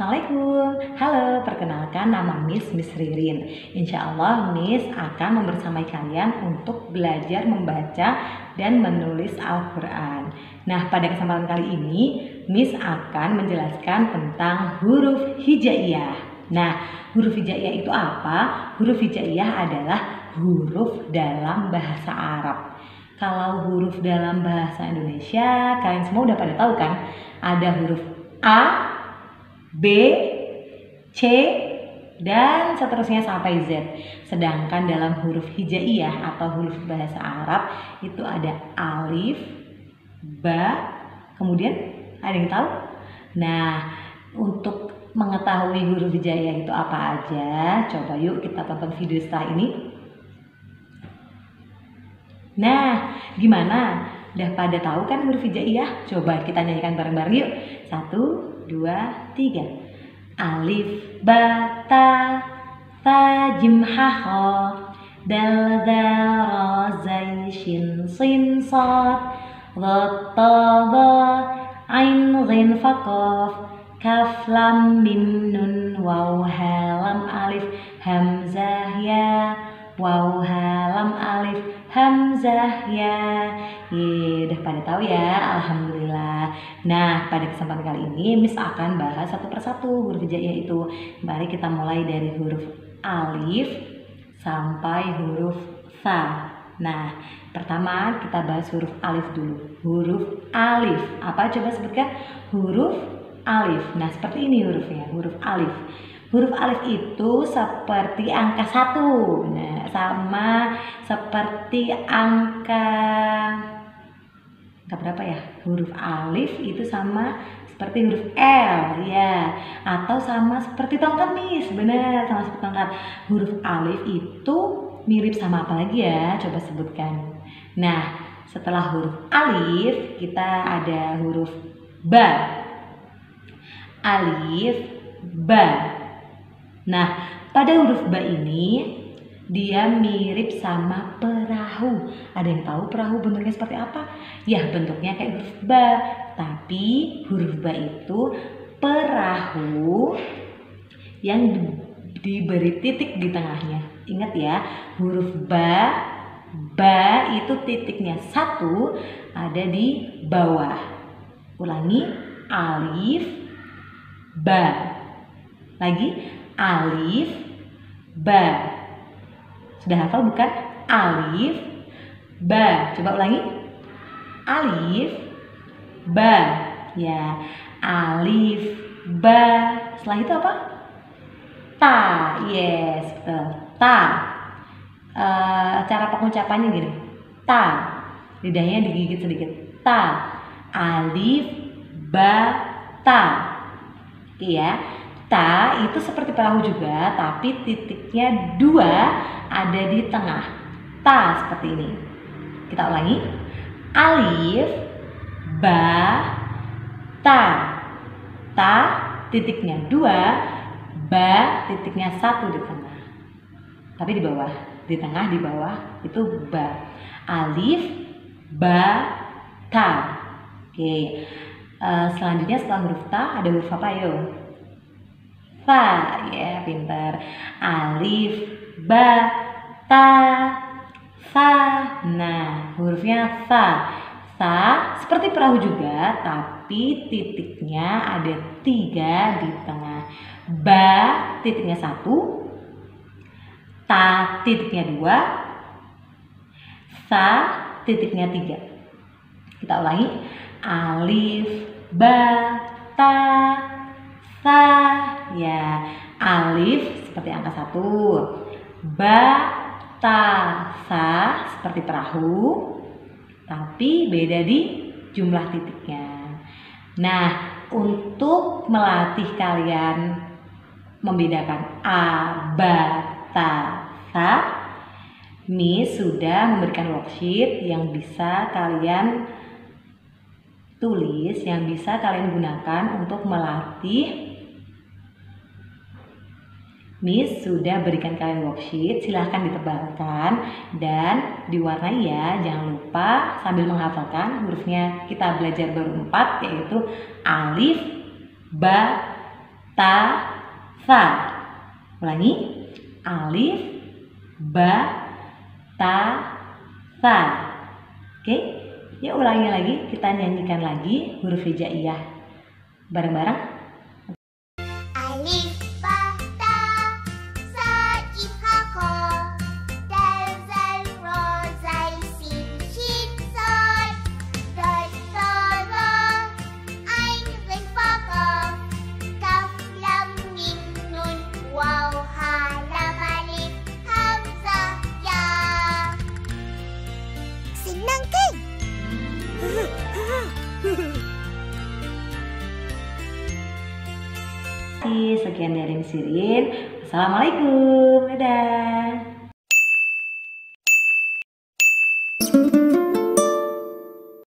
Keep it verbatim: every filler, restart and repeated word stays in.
Assalamualaikum. Halo, perkenalkan nama Miss Miss Ririn. Insya Allah Miss akan membersamai kalian untuk belajar membaca dan menulis Al-Quran. Nah, pada kesempatan kali ini Miss akan menjelaskan tentang huruf hijaiyah. Nah, huruf hijaiyah itu apa? Huruf hijaiyah adalah huruf dalam bahasa Arab. Kalau huruf dalam bahasa Indonesia, kalian semua udah pada tahu kan? Ada huruf A, B, C, dan seterusnya sampai Z. Sedangkan dalam huruf hijaiyah atau huruf bahasa Arab itu ada alif, ba, kemudian ada yang tahu? Nah, untuk mengetahui huruf hijaiyah itu apa aja, coba yuk kita tonton video setelah ini. Nah, gimana? Udah pada tahu kan huruf hijaiyah? Coba kita nyanyikan bareng-bareng yuk. Satu, dua, tiga. Alif, ba, ta, tha, jim, ha, kha, dal, dha, ra, zai, shin, sin, sad, dha, ta, dha, ain, ghin, fa, qaf, kaf, lam, mim, nun, waw, ha, lam, alif, hamzah, ya, waw, ha, lam, alif, hamzah, ya. Ye, udah pada tahu ya, alhamdulillah. Nah, pada kesempatan kali ini Miss akan bahas satu persatu huruf hijaiyah itu. Mari kita mulai dari huruf alif sampai huruf tha. Nah, pertama kita bahas huruf alif dulu. Huruf alif, apa coba sebutkan? Huruf alif. Nah, seperti ini hurufnya, huruf alif. Huruf alif itu seperti angka satu. Nah, sama seperti angka angka berapa ya? Huruf alif itu sama seperti huruf L, ya. Atau sama seperti tongkat, Miss. Benar, sama seperti tongkat. Huruf alif itu mirip sama apa lagi ya? Coba sebutkan. Nah, setelah huruf alif, kita ada huruf ba. Alif, ba. Nah, pada huruf ba ini dia mirip sama perahu. Ada yang tahu perahu bentuknya seperti apa? Ya, bentuknya kayak huruf ba, tapi huruf ba itu perahu yang diberi titik di tengahnya. Ingat ya, huruf ba, ba itu titiknya satu ada di bawah. Ulangi, alif, ba. Lagi, alif, ba. Sudah hafal bukan? Alif, ba. Coba ulangi. Alif, ba. Ya, alif, ba. Setelah itu apa? Ta. Yes, betul. Ta. E, cara pengucapannya gini. Ta. Lidahnya digigit sedikit. Ta. Alif, ba, ta. Oke ya. Ta itu seperti perahu juga, tapi titiknya dua ada di tengah. Ta seperti ini. Kita ulangi. Alif, ba, ta. Ta titiknya dua, ba titiknya satu di tengah. Tapi di bawah, di tengah, di bawah itu ba. Alif, ba, ta. Oke. Uh, selanjutnya setelah huruf ta ada huruf apa yo? Fa, ya pintar. Alif, ba, ta, fa. Nah, hurufnya fa. Fa seperti perahu juga, tapi titiknya ada tiga di tengah. Ba titiknya satu, ta titiknya dua, fa titiknya tiga. Kita ulangi. Alif, ba, ta, fa. Ya, alif seperti angka satu, ba, ta, sa seperti perahu, tapi beda di jumlah titiknya. Nah, untuk melatih kalian membedakan a, ba, ta, sa, Miss sudah memberikan worksheet yang bisa kalian tulis, yang bisa kalian gunakan untuk melatih. Miss sudah berikan kalian worksheet, silahkan ditebalkan dan diwarnai ya. Jangan lupa sambil menghafalkan hurufnya kita belajar baru empat, yaitu alif, ba, ta, tha. Ulangi. Alif, ba, ta, tha. Oke, yuk ulangi lagi. Kita nyanyikan lagi huruf hijaiyah bareng-bareng. Alif, ba, ta, sa, i, ha, kha, dal, zal, ra, zal, sin, shin, sad, dal, ta, ra, ain, ghin, fa, qaf, kaf, lam, mim, nun, waw, ha, lam, alif, hamzah, ya. Senang kan? Sekian dari Miss Irin. Assalamualaikum. Dadah.